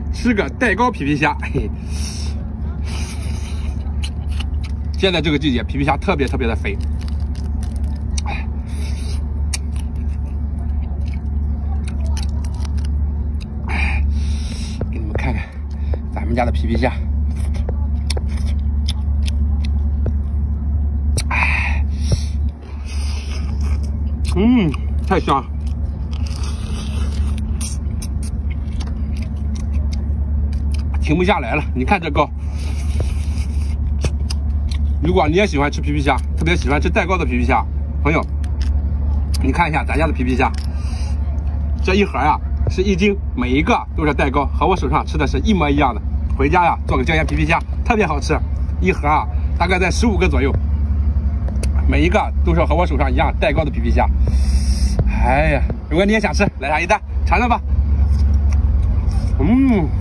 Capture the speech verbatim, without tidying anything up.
吃个带膏皮皮虾。嘿，现在这个季节，皮皮虾特别特别的肥。哎，给你们看看咱们家的皮皮虾。哎，嗯，太香了。 停不下来了，你看这膏。如果你也喜欢吃皮皮虾，特别喜欢吃带膏的皮皮虾，朋友，你看一下咱家的皮皮虾，这一盒呀、啊、是一斤，每一个都是带膏，和我手上吃的是一模一样的。回家呀、啊、做个椒盐皮皮虾，特别好吃。一盒啊大概在十五个左右，每一个都是和我手上一样带膏的皮皮虾。哎呀，如果你也想吃，来上一单尝尝吧。嗯。